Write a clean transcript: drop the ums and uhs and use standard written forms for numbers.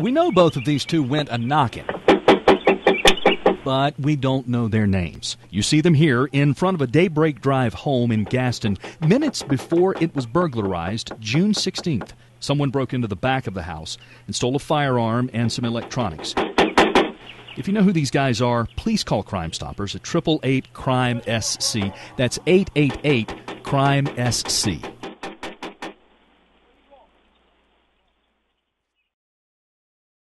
We know both of these two went a-knocking, but we don't know their names. You see them here in front of a Daybreak Drive home in Gaston minutes before it was burglarized, June 16th. Someone broke into the back of the house and stole a firearm and some electronics. If you know who these guys are, please call Crime Stoppers at 888-CRIME-SC. That's 888-CRIME-SC.